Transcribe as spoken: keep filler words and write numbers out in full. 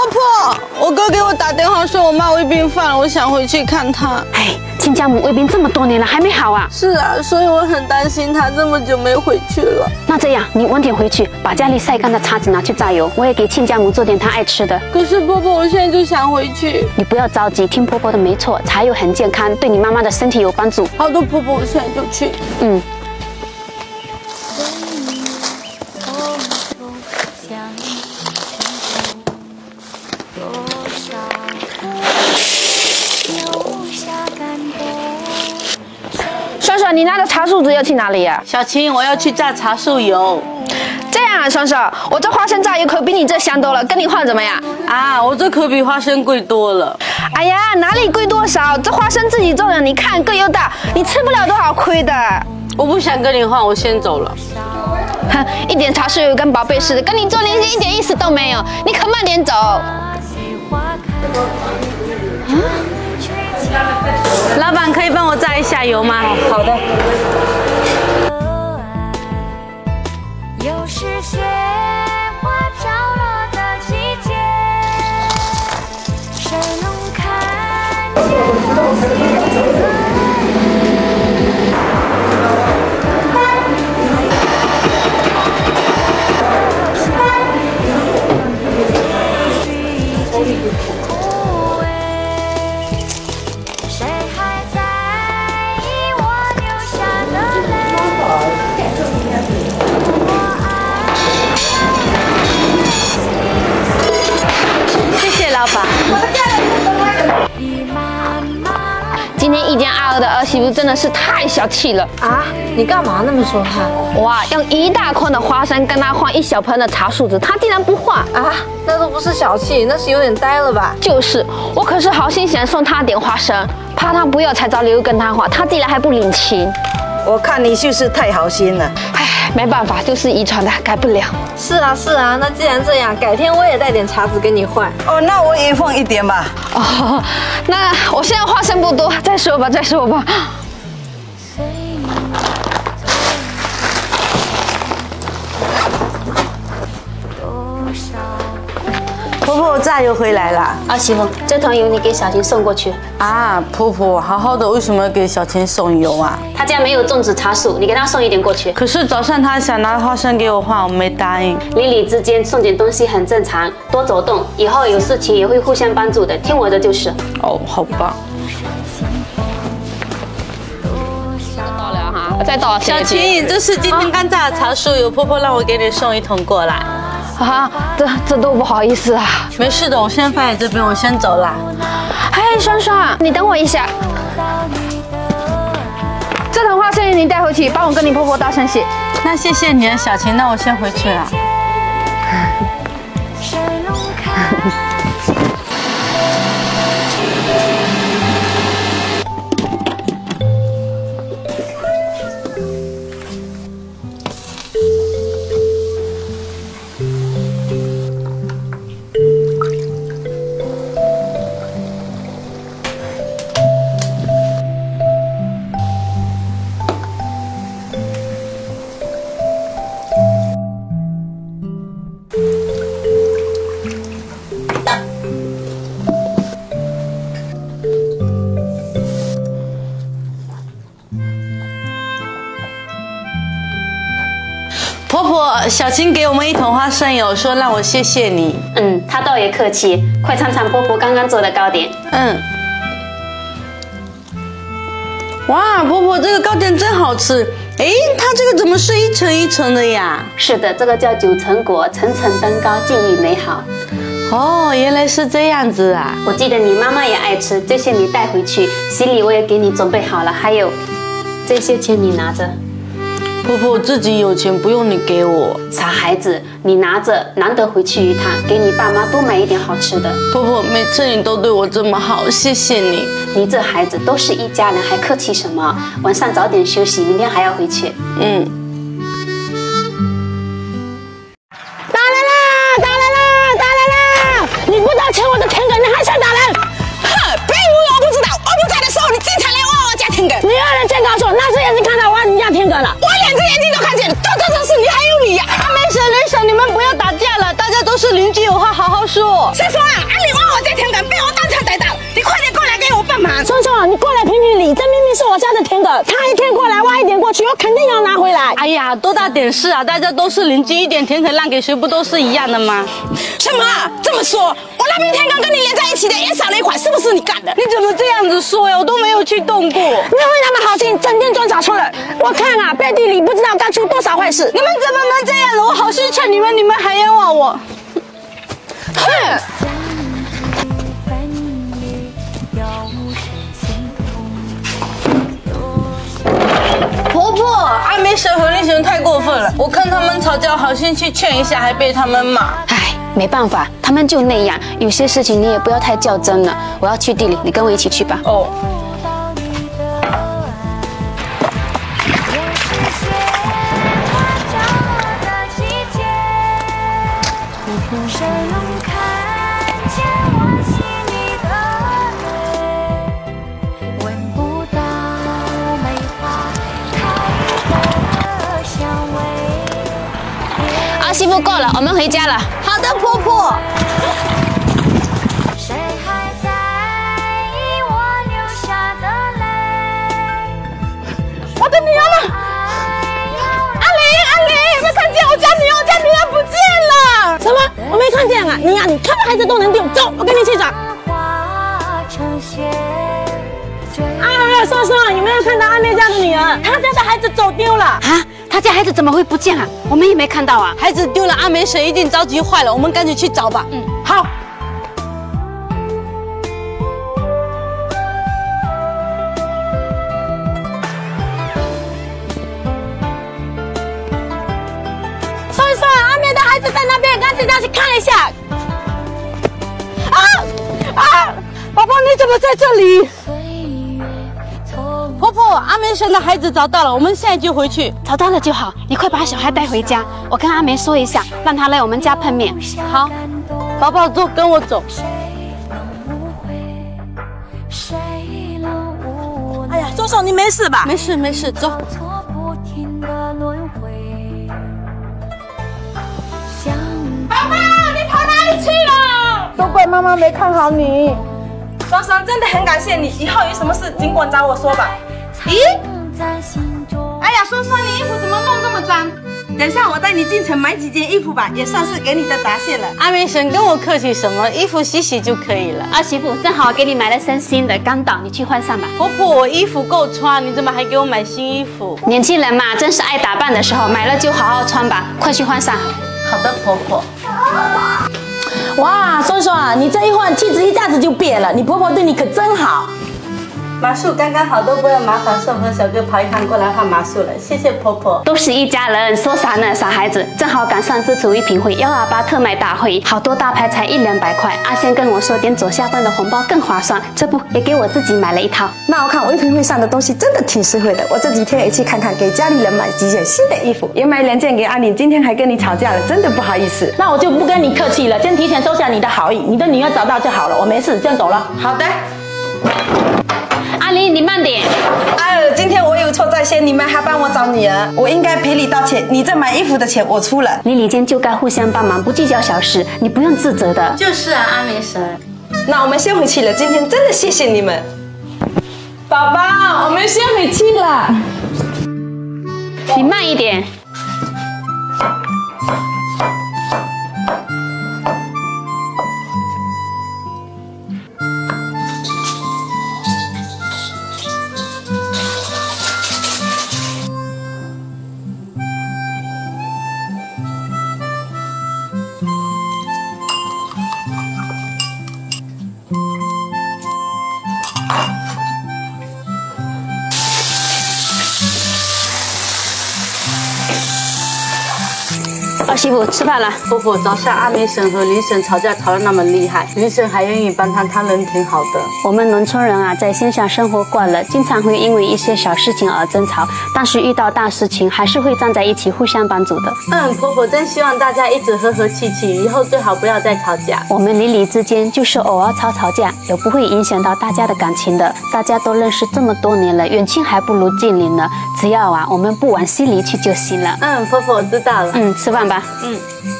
婆，我哥给我打电话说我妈胃病犯了，我想回去看她。 哎，亲家母胃病这么多年了还没好啊？ 是啊，所以我很担心她这么久没回去了。 那这样，你晚点回去，把家里晒干的茶籽拿去榨油，我也给亲家母做点她爱吃的。 可是婆婆，我现在就想回去。 你不要着急，听婆婆的没错，茶油很健康，对你妈妈的身体有帮助。 好的，婆婆，我现在就去。 嗯。 爽爽，你拿的茶树籽要去哪里呀？ 小琴，我要去榨茶树油。 这样啊，爽爽，我这花生榨油可比你这香多了，跟你换怎么样？ 啊，我这可比花生贵多了。 哎呀，哪里贵多少？这花生自己种的，你看个又大，你吃不了多少亏的。 我不想跟你换，我先走了。 哼，一点茶树油跟宝贝似的，跟你做连接一点意思都没有，你可慢点走。 嗯 老板，可以帮我榨一下油吗？ 好的。 又是雪花飘落的季节，谁能看见？ 老板， 今天一家二儿的儿媳妇真的是太小气了啊！你干嘛那么说她？ 哇，用一大筐的花生跟她换一小盆的茶树籽，她竟然不换啊！那都不是小气，那是有点呆了吧？ 就是，我可是好心想送她点花生，怕她不要才找理由跟她换，她竟然还不领情。 我看你就是太好心了。 唉，没办法，就是遗传的，改不了。 是啊是啊，那既然这样，改天我也带点茶籽跟你换。 哦，那我也放一点吧。 哦，那我现在花生不多，再说吧，再说吧。 婆婆榨油回来了。 儿媳妇，这桶油你给小琴送过去。 啊，婆婆，好好的，为什么要给小琴送油啊？ 她家没有种植茶树，你给她送一点过去。 可是早上她想拿花生给我换，我没答应。 邻里之间送点东西很正常，多走动，以后有事情也会互相帮助的，听我的就是。 哦，好吧。 到了哈，再倒。 小琴，这是今天刚榨的茶树油，婆婆让我给你送一桶过来。 啊，这这都不好意思啊。 没事的，我先放在这边，我先走啦。 嘿，爽爽，你等我一下。这桶花生你带回去，帮我跟你婆婆道声谢。 那谢谢你啊，小琴，那我先回去了。婆婆，小琴给我们一桶花生油，说让我谢谢你。 嗯，她倒也客气。快尝尝婆婆刚刚做的糕点。 嗯。哇，婆婆这个糕点真好吃。哎，它这个怎么是一层一层的呀？ 是的，这个叫九层果，层层登高，境遇美好。 哦，原来是这样子啊！ 我记得你妈妈也爱吃，这些你带回去，行李我也给你准备好了，还有这些钱你拿着。 婆婆，我自己有钱，不用你给我。 傻孩子，你拿着，难得回去一趟，给你爸妈多买一点好吃的。 婆婆，每次你都对我这么好，谢谢你。 你这孩子都是一家人，还客气什么？晚上早点休息，明天还要回去。 嗯。 打人啦！打人啦！打人啦！你不道歉我的田埂，你还想打人？ 哼！别以为我不知道，我不在的时候，你经常来挖我家田埂。 你二人先告诉我，哪只眼睛看到挖你家田埂了？ 我两只眼睛都看见了，做这种事你还有理呀、啊？ 没事没事，你们不要打架了，大家都是邻居，有话好好说。 谁说爽啊！啊，你挖我这田埂被我当场逮到，你快点过来给我帮忙。 松松，你过来评评理，这明明是我家的田埂，他一天过来挖一点过去，我肯定要拿回来。 哎呀，多大点事啊！大家都是邻居，一点田可以让给谁，不都是一样的吗？ 什么啊？这么说，我那边田埂跟你连在一起的也少了一块，是不是你干的？ 你怎么这样子说呀？我都没有去动过。 你会那么好心，整天专找错人？我看啊，背地里不知道干出多少坏事。 你们怎么能这样了？我好心劝你们，你们还冤枉我。 哼！ 婆婆，阿梅婶和林婶太过分了，我看他们吵架，好心去劝一下，还被他们骂。 唉，没办法，他们就那样。有些事情你也不要太较真了。我要去地里，你跟我一起去吧。 哦。 谁能看见我心里的泪？闻不到梅花开的香味。 啊，媳妇够了，我们回家了。 好的，婆婆。 谁还在意我流下的泪？ 我的女儿呢？阿玲，阿玲，有没有看见我家女儿？我家女儿不见了。什么？我没看见啊！你呀、啊，你看到孩子都能丢，走，我跟你去找。啊，松松，有没有看到阿妹家的女儿？她家的孩子走丢了。 啊，他家孩子怎么会不见啊？我们也没看到啊。 孩子丢了，阿梅婶一定着急坏了，我们赶紧去找吧。 嗯， 好。松松，阿妹的孩子在那边，赶紧下去看一下。啊啊！宝宝，你怎么在这里？ 婆婆，阿梅婶的孩子找到了，我们现在就回去。 找到了就好，你快把小孩带回家。我跟阿梅说一下，让她来我们家碰面。 好，宝宝走，跟我走。 哎呀，松松，你没事吧？ 没事没事，走。 宝宝，你跑哪里去了？ 都怪妈妈没看好你。 双双真的很感谢你，以后有什么事尽管找我说吧。 咦？哎呀，双双，你衣服怎么弄这么脏？ 等一下我带你进城买几件衣服吧，也算是给你的答谢了。 阿梅婶跟我客气什么？衣服洗洗就可以了。 啊，媳妇，正好给你买了身新的，刚到，你去换上吧。 婆婆，我衣服够穿，你怎么还给我买新衣服？ 年轻人嘛，正是爱打扮的时候，买了就好好穿吧，快去换上。 好的，婆婆。 哇，双双，你这一换气质一下子就变了，你婆婆对你可真好。 麻树刚刚好，都不要麻烦顺和小哥跑一趟过来换麻树了，谢谢婆婆。 都是一家人，说啥呢？傻孩子，正好赶上自主一品会幺二八特卖大会，好多大牌才一两百块。阿仙跟我说点左下方的红包更划算，这不也给我自己买了一套。 那我看我一品会上的东西真的挺实惠的，我这几天也去看看，给家里人买几件新的衣服，也买两件给阿玲。今天还跟你吵架了，真的不好意思。 那我就不跟你客气了，先提前收下你的好意，你的女儿找到就好了，我没事，先走了。 好的。 阿玲，你慢点。 哎呦，今天我有错在先，你们还帮我找女儿，我应该赔礼道歉。你这买衣服的钱我出了。 邻里间就该互相帮忙，不计较小事，你不用自责的。 就是啊，阿梅婶。 那我们先回去了，今天真的谢谢你们。 宝宝，我们先回去了。 你慢一点。二媳妇吃饭了。 婆婆，早上阿梅婶和林婶吵架吵得那么厉害，林婶还愿意帮她，她人挺好的。 我们农村人啊，在乡下生活惯了，经常会因为一些小事情而争吵，但是遇到大事情还是会站在一起互相帮助的。 嗯，婆婆真希望大家一直和和气气，以后最好不要再吵架。 我们邻里之间就是偶尔吵吵架，也不会影响到大家的感情的。大家都认识这么多年了，远亲还不如近邻呢。只要啊，我们不往心里去就行了。 嗯，婆婆我知道了。 嗯，吃饭吧。 嗯。